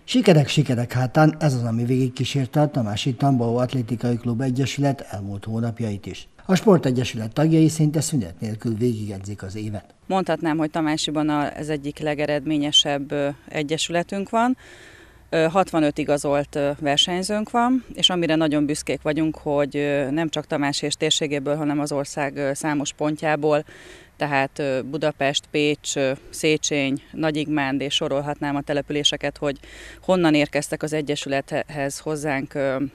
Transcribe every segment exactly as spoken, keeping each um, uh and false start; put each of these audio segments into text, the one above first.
Sikerek, sikerek hátán ez az, ami végigkísérte a Tamási Tamboló Atlétikai Klub Egyesület elmúlt hónapjait is. A Sportegyesület tagjai szinte szünet nélkül végigedzik az évet. Mondhatnám, hogy Tamásiban az egyik legeredményesebb egyesületünk van. hatvanöt igazolt versenyzőnk van, és amire nagyon büszkék vagyunk, hogy nem csak Tamási és térségéből, hanem az ország számos pontjából, tehát Budapest, Pécs, Széchenyi, Nagyigmánd, és sorolhatnám a településeket, hogy honnan érkeztek az egyesülethez hozzánk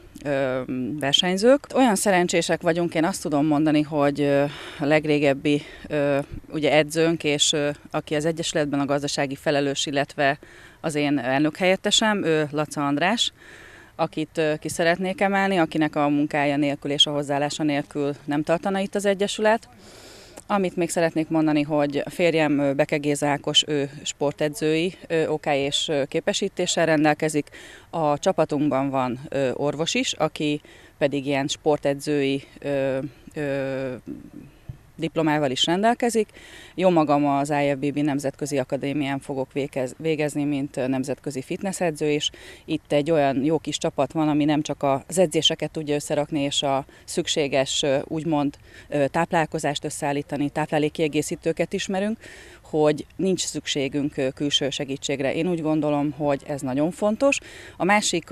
versenyzők. Olyan szerencsések vagyunk, én azt tudom mondani, hogy a legrégebbi ugye edzőnk, és aki az egyesületben a gazdasági felelős, illetve az én elnökhelyettesem, ő Laca András, akit ki szeretnék emelni, akinek a munkája nélkül és a hozzáállása nélkül nem tartana itt az egyesület. Amit még szeretnék mondani, hogy a férjem Beke Géza Ákos, ő sportedzői ok és képesítéssel rendelkezik. A csapatunkban van orvos is, aki pedig ilyen sportedzői ö, ö, diplomával is rendelkezik. Jó magam az I F B B Nemzetközi Akadémián fogok végezni, mint nemzetközi fitnessedző, és itt egy olyan jó kis csapat van, ami nem csak az edzéseket tudja összerakni, és a szükséges, úgymond táplálkozást összeállítani, táplálékkiegészítőket ismerünk, hogy nincs szükségünk külső segítségre. Én úgy gondolom, hogy ez nagyon fontos. A másik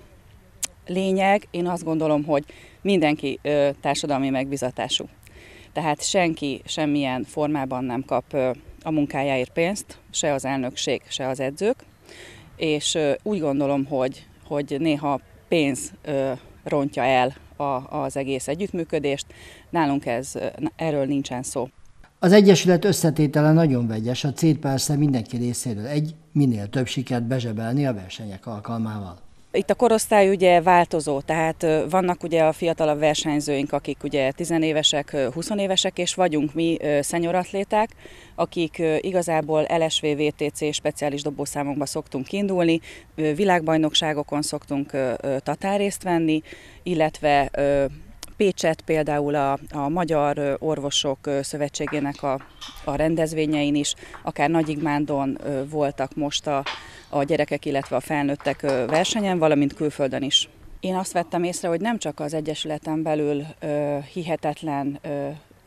lényeg, én azt gondolom, hogy mindenki társadalmi megbizatású. Tehát senki semmilyen formában nem kap a munkájáért pénzt, se az elnökség, se az edzők, és úgy gondolom, hogy, hogy néha pénz rontja el az egész együttműködést. Nálunk ez, erről nincsen szó. Az egyesület összetétele nagyon vegyes, a cél persze mindenki részéről egy, minél több sikert bezsebelni a versenyek alkalmával. Itt a korosztály ugye változó, tehát vannak ugye a fiatalabb versenyzőink, akik ugye tizenévesek, húszévesek, és vagyunk mi szenioratléták, akik igazából L S V V T C speciális dobószámokba szoktunk kiindulni, világbajnokságokon szoktunk tatán részt venni, illetve Pécset például a, a Magyar Orvosok Szövetségének a, a rendezvényein is, akár Nagyigmándon voltak most a, a gyerekek, illetve a felnőttek versenyen, valamint külföldön is. Én azt vettem észre, hogy nem csak az egyesületen belül ö, hihetetlen ö,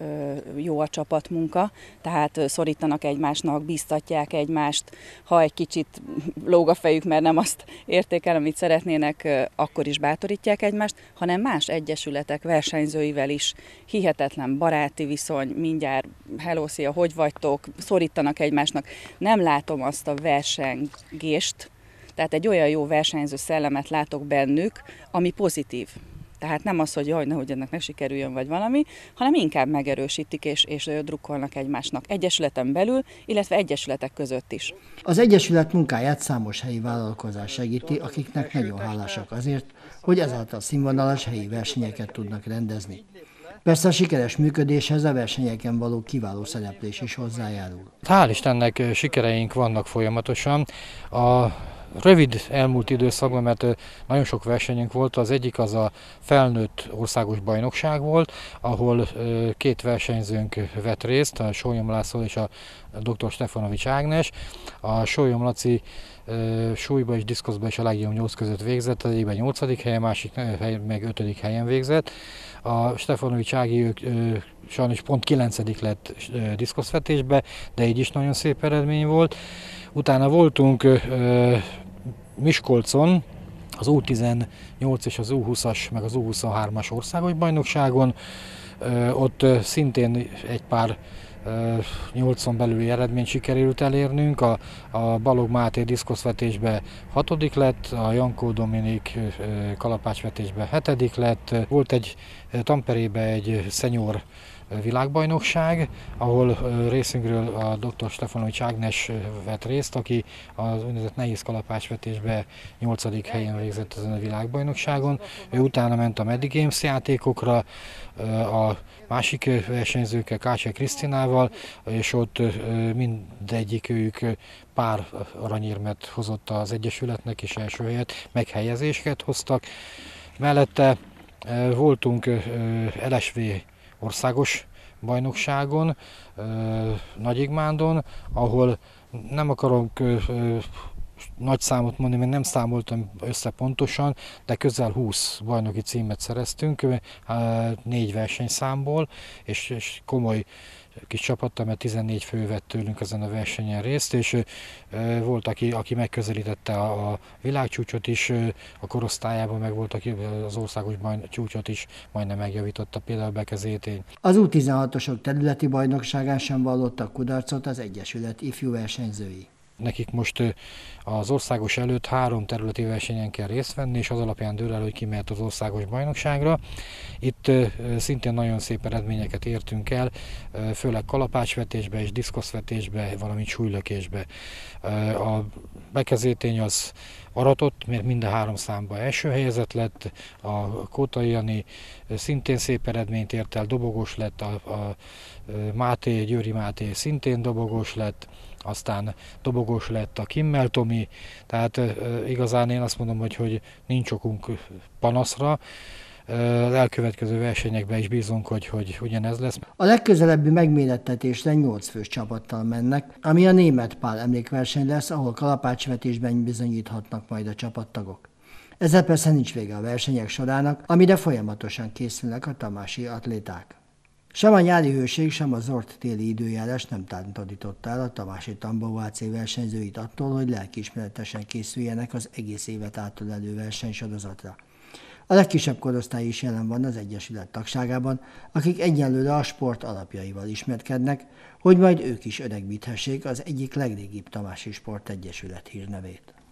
jó a csapatmunka, tehát szorítanak egymásnak, bíztatják egymást, ha egy kicsit lóg a fejük, mert nem azt érték el, amit szeretnének, akkor is bátorítják egymást, hanem más egyesületek versenyzőivel is hihetetlen baráti viszony, mindjárt hello, szia, hogy vagytok, szorítanak egymásnak. Nem látom azt a versengést, tehát egy olyan jó versenyző szellemet látok bennük, ami pozitív. Tehát nem az, hogy jaj, nehogy ennek ne sikerüljön, vagy valami, hanem inkább megerősítik és, és drukkolnak egymásnak egyesületen belül, illetve egyesületek között is. Az egyesület munkáját számos helyi vállalkozás segíti, akiknek nagyon hálásak azért, hogy ezáltal színvonalas helyi versenyeket tudnak rendezni. Persze a sikeres működéshez a versenyeken való kiváló szereplés is hozzájárul. Hál' Istennek sikereink vannak folyamatosan. A rövid elmúlt időszakban, mert nagyon sok versenyünk volt, az egyik az a felnőtt országos bajnokság volt, ahol két versenyzőnk vett részt, a Sólyom László és a dr. Stefanovics Ágnes. A Sólyom Laci súlyba és diszkoszba is a legjobb nyolc között végzett, az egyben nyolcadik helyen, másik meg ötödik helyen végzett. A Stefanovics Ági ő, ő, sajnos pont kilencedik lett diszkoszvetésbe, de így is nagyon szép eredmény volt. Utána voltunk ö, Miskolcon, az U tizennyolc és az U húszas, meg az U huszonhármas országos bajnokságon. Ö, ott szintén egy pár ö, nyolcon belüli eredményt sikerült elérnünk. A, a Balogh Máté diszkoszvetésbe hatodik lett, a Jankó Dominik ö, kalapácsvetésbe hetedik lett. Volt egy Tamperébe egy szenyor világbajnokság, ahol részünkről a dr. Stefanovics Ágnes vett részt, aki az úgynevezett nehéz kalapácsvetésbe nyolcadik helyen végzett ezen a világbajnokságon. Ő utána ment a Medi Games játékokra, a másik versenyzőkkel, Kácsai Krisztinával, és ott mindegyik ők pár aranyérmet hozott az egyesületnek, és első helyet, meghelyezéseket hoztak. Mellette voltunk L S V országos bajnokságon, Nagyigmándon, ahol nem akarok nagy számot mondani, mert nem számoltam össze pontosan, de közel húsz bajnoki címet szereztünk, négy versenyszámból, és, és komoly kis csapattal, mert tizennégy fő vett tőlünk ezen a versenyen részt, és volt, aki, aki megközelítette a, a világcsúcsot is, a korosztályában meg volt, aki az országos bajn, csúcsot is majdnem megjavította, például Beke Zétény. Az U tizenhatosok területi bajnokságán sem vallottak kudarcot az Egyesület ifjú versenyzői. Nekik most az országos előtt három területi versenyen kell részt venni, és az alapján dől el, hogy ki mehet az országos bajnokságra. Itt szintén nagyon szép eredményeket értünk el, főleg kalapácsvetésbe és diszkoszvetésbe, valamint súlylökésbe. A Beke Zétény az aratott, mert mind a három számban első helyezett lett, a Kótai Jani szintén szép eredményt ért el, dobogós lett, a, a Máté, Győri Máté szintén dobogós lett, aztán dobogós lett a Kimmel Tomi, tehát e, igazán én azt mondom, hogy, hogy nincs okunk panaszra. Az elkövetkező versenyekben is bízunk, hogy, hogy ugyanez lesz. A legközelebbi megmérettetésre nyolc fős csapattal mennek, ami a Németh Pál emlékverseny lesz, ahol kalapácsvetésben bizonyíthatnak majd a csapattagok. Ezzel persze nincs vége a versenyek sorának, amire folyamatosan készülnek a tamási atléták. Sem a nyári hőség, sem a zord téli időjárás nem tántorította el a tamási Tambó á cé versenyzőit attól, hogy lelkiismeretesen készüljenek az egész évet átölelő versenysorozatra. A legkisebb korosztály is jelen van az Egyesület tagságában, akik egyenlőre a sport alapjaival ismerkednek, hogy majd ők is öregbíthessék az egyik legrégibb tamási sportegyesület hírnevét.